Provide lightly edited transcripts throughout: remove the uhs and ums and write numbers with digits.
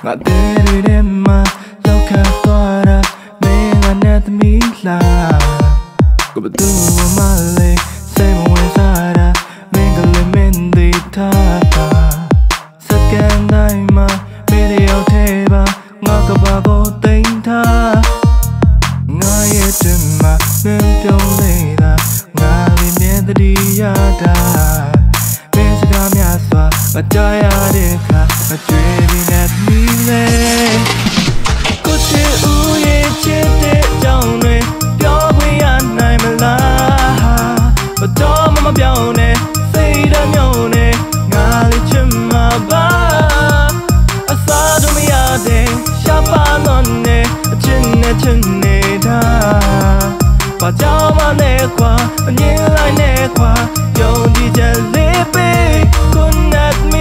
ငါတဲ့တွေမှာလောက်ခတ်သွားတာမင်းကနဲ့သမီးလားကိုဘသူမှလေစိတ်မဝင်စားတာမင်းကလည်းမင်းဒီထားတာစကန်တိုင်းမှာမင်းတယောက်သေးပါငါကဘာကိုတိမ်ထားငါရဲ့တည်းမှာမင်းပြုံးနေတာငါလေးမြဲတည်းရတာမင်းစကားများစွာမကြားရတဲ့အခါမကြွေပြီးနဲ့မီးလေကိုချစ်ဦးရဲ့ချစ်တဲ့ကြောင့်တွေပြောခွင့်ရနိုင်မလားမတော်မပြောင်းနဲ့စိတ်ဓာတ်မြုံနဲ့ငါလေးချစ်မှာပါအစားတို့မရတဲ့ရှားပါလို့နဲ့အချစ်နဲ့ချစ်နေတာဘာကြောင့်မလဲကွာအမြင်လိုက်နဲ့ကွာယုံကြည်ချက်လေးပေး Connect me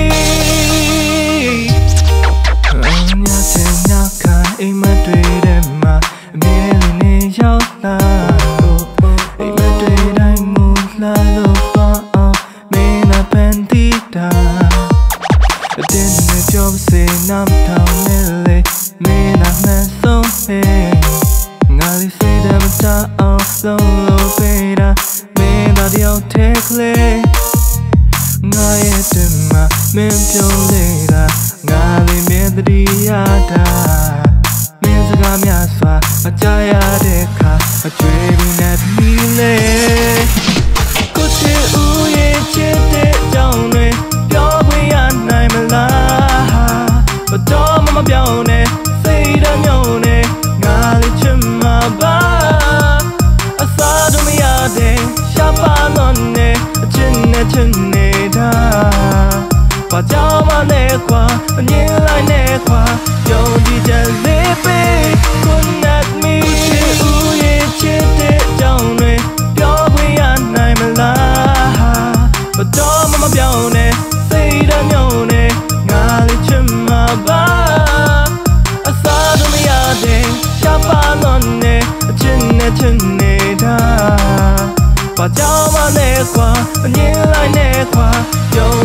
ညစင်ညခါအိမ်မတွေ့တဲ့မှာအမြဲလေးနေရောက်လာအိမ်မတွေ့တိုင်းမူလာလို့ပါအောင်မင်းနာပန်တီတာအတင်းနဲ့ကြောက်စေနားထောင်နေလေမင်းနာမဆုံးဟဲ့ငါလေးစိတ်ဓာတ်မတအောင်လုံးလို့ပေးတာမင်းသားတယောက်ထဲကလေးငါရဲ့တည်းမှာမင်းပြုံးနေတာငါလေးမြင်တည်းရတာမင်းစကားများစွာမကြားရတဲ့အခါမကြွေပြီးနဲ့မီးလေကိုချစ်ဦးရဲ့ချစ်တဲ့ကြောင့်တွေပြောခွင့်ရနိုင်မလားမတော်မပြောင်းနဲ့စိတ်ဓာတ်မြုံနဲ့ငါလေးချစ်မှာပါအစားတို့မရတဲ့ရှားပါလို့နဲ့အချစ်နဲ့ချစ်နေတာဘာကြောင့်မလဲကွာအမြင်လိုက်နဲ့ကွာယုံကြည်ချက်လေးပေး Connect me ချစ်ဦးရဲ့ချစ်တဲ့ကြောင့်တွေပြောခွင့်ရနိုင်မလားမတော်မပြောင်းနဲ့စိတ်ဓာတ်မြုံနဲ့ငါလေးချစ်မှာပါအစားတို့မရတဲ့ရှားပါလို့နဲ့အချစ်နဲ့ချစ်နေတာဘာကြောင့်မလဲကွာအမြင်လိုက်နဲ့ကွာယုံ